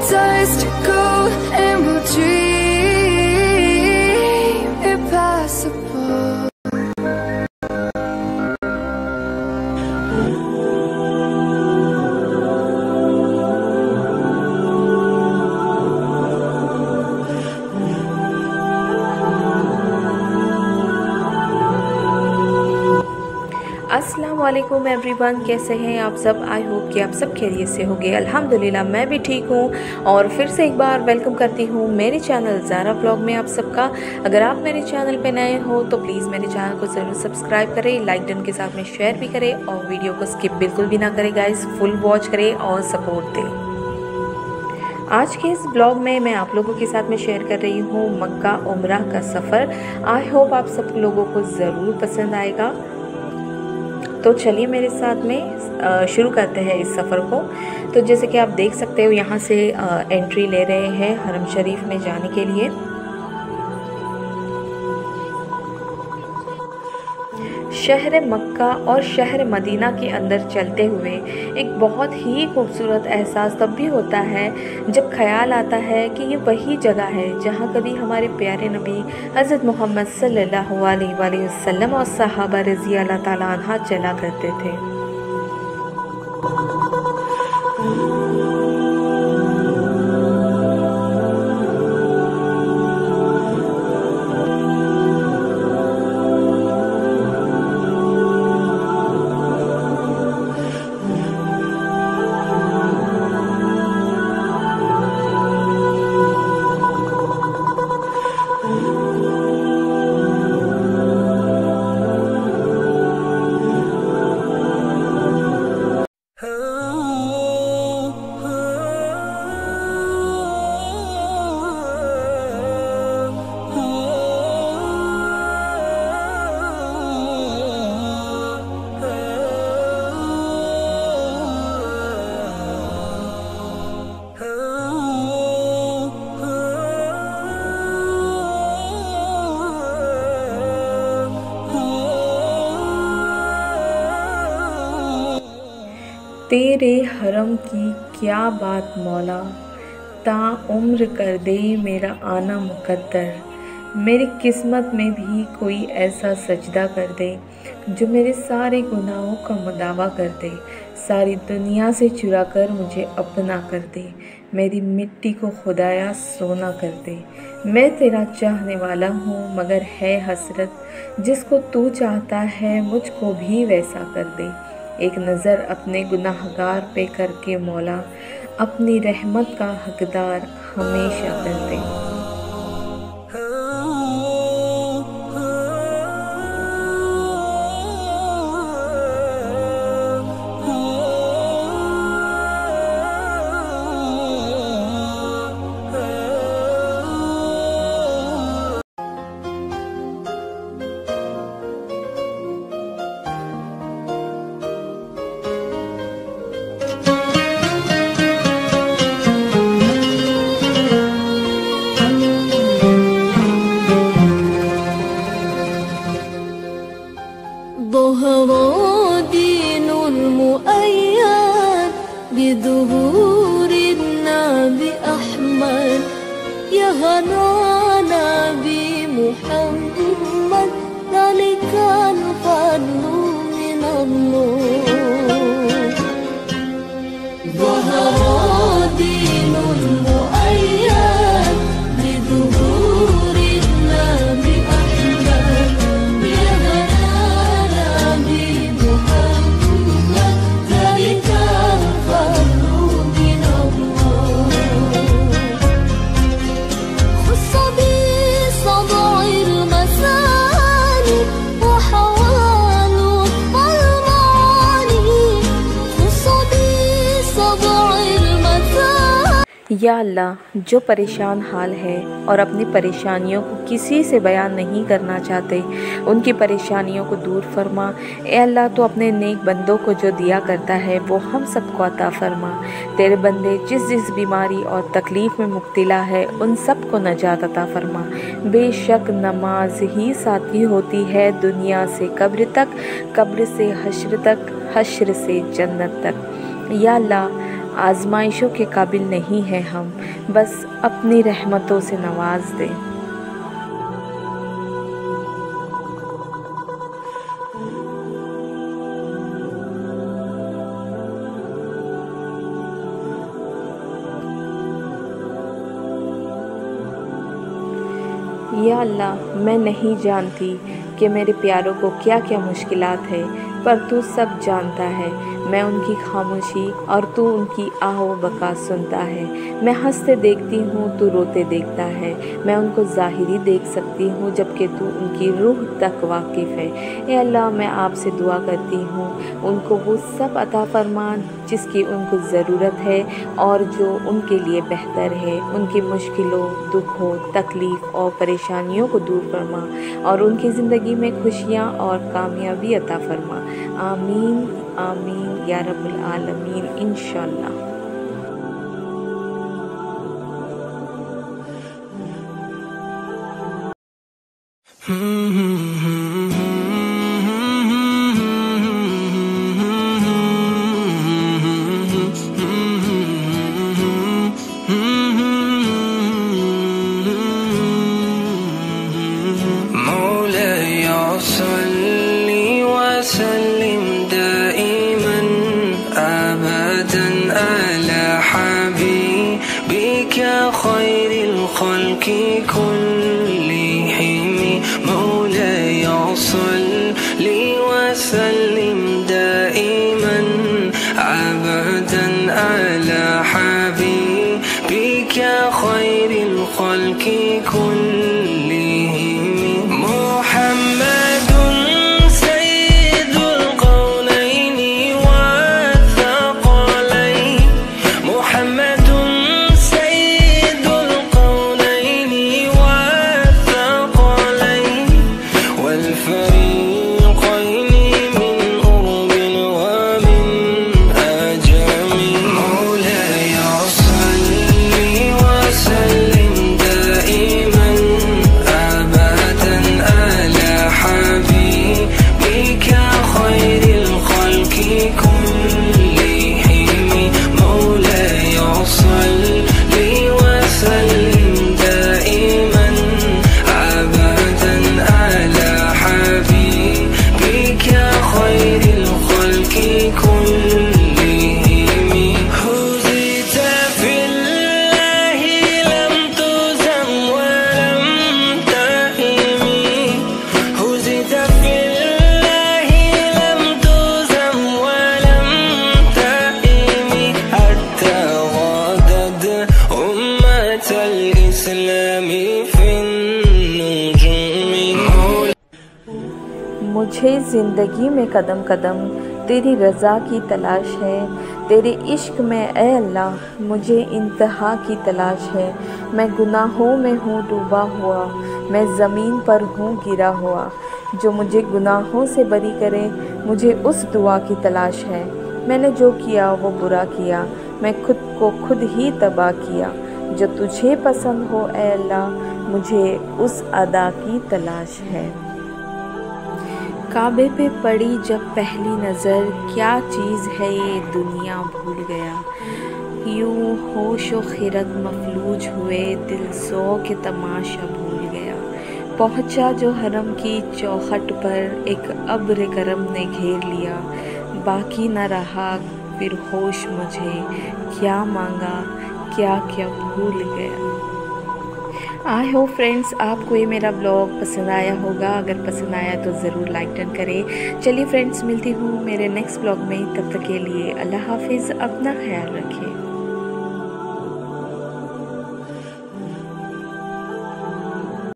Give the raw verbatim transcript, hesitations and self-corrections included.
dust to gold, and we'll dream impossible. अस्सलाम वालेकुम everyone, कैसे हैं आप सब। आई होप कि आप सब खैरियत से होंगे। अल्हम्दुलिल्लाह मैं भी ठीक हूँ और फिर से एक बार वेलकम करती हूँ मेरे चैनल ज़ारा व्लॉग में आप सबका। अगर आप मेरे चैनल पे नए हो तो प्लीज़ मेरे चैनल को ज़रूर सब्सक्राइब करें, लाइक डन के साथ में शेयर भी करें और वीडियो को स्किप बिल्कुल भी ना करें गाइस, फुल वॉच करें और सपोर्ट दें। आज के इस ब्लॉग में मैं आप लोगों के साथ में शेयर कर रही हूँ मक्का उम्रा का सफ़र। आई होप आप सब लोगों को ज़रूर पसंद आएगा। तो चलिए मेरे साथ में शुरू करते हैं इस सफ़र को। तो जैसे कि आप देख सकते हो यहाँ से एंट्री ले रहे हैं हरम शरीफ में जाने के लिए। शहर मक्का और शहर मदीना के अंदर चलते हुए एक बहुत ही खूबसूरत एहसास तब भी होता है जब ख्याल आता है कि ये वही जगह है जहाँ कभी हमारे प्यारे नबी हज़रत मोहम्मद सल्लल्लाहु अलैहि वसल्लम और सहाबा रज़ी अल्लाह ताला अन्हा चला करते थे। तेरे हरम की क्या बात मौला, ता उम्र कर दे मेरा आना मुकद्दर। मेरी किस्मत में भी कोई ऐसा सजदा कर दे जो मेरे सारे गुनाहों का मुदावा कर दे, सारी दुनिया से चुरा कर मुझे अपना कर दे, मेरी मिट्टी को खुदाया सोना कर दे। मैं तेरा चाहने वाला हूँ मगर है हसरत, जिसको तू चाहता है मुझको भी वैसा कर दे। एक नज़र अपने गुनाहगार पे करके मौला, अपनी रहमत का हकदार हमेशा कर दे। بظهور النبي أحمد يا هنانا بمحمد ذلك الفضل من الله ظهر دين المؤيد بظهور النبي أحمد يا هنانا بمحمد ذلك या अल्लाह, जो परेशान हाल है और अपनी परेशानियों को किसी से बयान नहीं करना चाहते, उनकी परेशानियों को दूर फरमा। ए अल्लाह, तो अपने नेक बंदों को जो दिया करता है वो हम सबको अता फरमा। तेरे बंदे जिस जिस बीमारी और तकलीफ़ में मुब्तला है उन सब को नजात अता फरमा। बेशक नमाज ही साथी होती है दुनिया से कब्र तक, कब्र से हश्र तक, हश्र से जन्नत तक। या अल्लाह, आजमाइशों के काबिल नहीं है हम, बस अपनी रहमतों से नवाज दे। या अल्लाह, मैं नहीं जानती कि मेरे प्यारों को क्या क्या मुश्किलात है, पर तू सब जानता है। मैं उनकी खामोशी और तू उनकी आहो बका सुनता है। मैं हंसते देखती हूँ, तू रोते देखता है। मैं उनको ज़ाहिरी देख सकती हूँ, जबकि तू उनकी रूह तक वाकिफ़ है। ए अल्लाह, मैं आपसे दुआ करती हूँ, उनको वो सब अता फरमान जिसकी उनको ज़रूरत है और जो उनके लिए बेहतर है। उनकी मुश्किलों, दुखों, तकलीफ़ और परेशानियों को दूर फरमा और उनकी ज़िंदगी में खुशियाँ और कामयाबी अता फरमा। आमीन आमीन या रब्बुल आलमीन इंशाअल्लाह। خير الخلق كلهم مولاي صل وسلم دائما أبدا على حبيبك خير الخلق كلهم محمد سيد القولين والثقلين محمد मुझे ज़िंदगी में कदम कदम तेरी रज़ा की तलाश है। तेरे इश्क में ए अल्लाह मुझे इंतहा की तलाश है। मैं गुनाहों में हूँ डूबा हुआ, मैं ज़मीन पर हूँ गिरा हुआ। जो मुझे गुनाहों से बरी करे, मुझे उस दुआ की तलाश है। मैंने जो किया वो बुरा किया, मैं खुद को खुद ही तबाह किया। जो तुझे पसंद हो ए अल्लाह, मुझे उस अदा की तलाश है। काबे पे पड़ी जब पहली नज़र, क्या चीज़ है ये दुनिया भूल गया। यूँ होश व खिरत मफलूज हुए, दिल सो के तमाशा भूल गया। पहुँचा जो हरम की चौखट पर, एक अब्र करम ने घेर लिया। बाकी न रहा फिर होश मुझे, क्या मांगा क्या क्या भूल गया। आई होप फ्रेंड्स आपको ये मेरा ब्लॉग पसंद आया होगा। अगर पसंद आया तो ज़रूर लाइक डन करें। चलिए फ्रेंड्स, मिलती हूँ मेरे नेक्स्ट ब्लॉग में। तब तक के लिए अल्लाह हाफिज़, अपना ख्याल रखें।